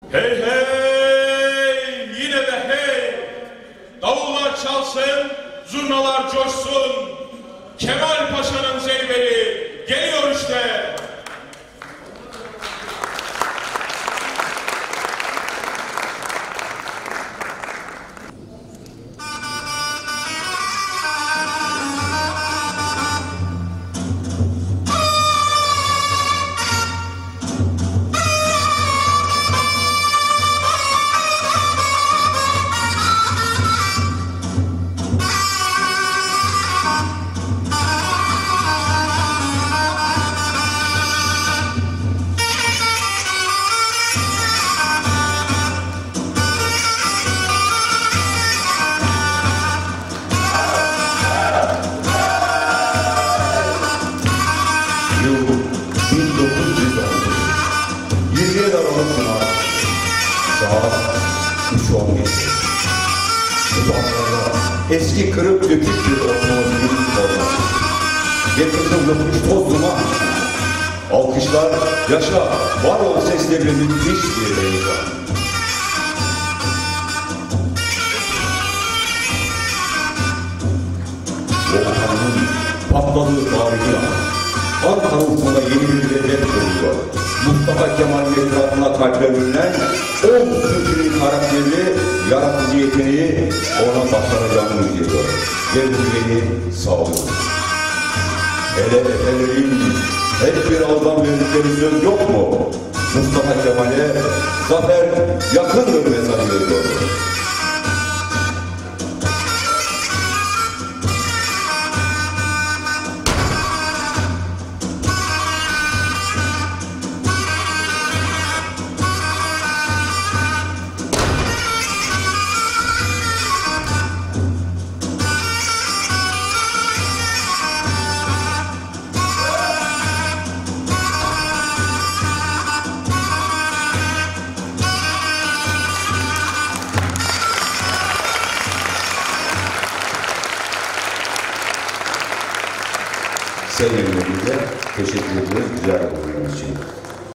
Hey hey, yine de hey, davullar çalsın, zurnalar coşsun, Kemal Paşa'nın zeyberi geliyor işte. Saat 3:15. Uzaklarda eski kırık dökük bir otomobilin forması. Yakında yapmış toz duman. Alkışlar, yaşa, var ol seslerle müthiş bir heyecan. Volkanın patladığı tarihi Ankara ufkuna yeni bir hedef kuruluyor. Mustafa Kemal'in etrafına kalplerinden o Türk'ün karakterli, yaratıcı yeteneği ona başaracağını biliyor. Ve bu beni sağlıyor. Hele efelerin hep bir ağızdan verdikleri söz yok mu? Mustafa Kemal'e zafer yakındır mesajı veriyor. Sevgilimle teşekkür ediyoruz güzel olduğunuz için.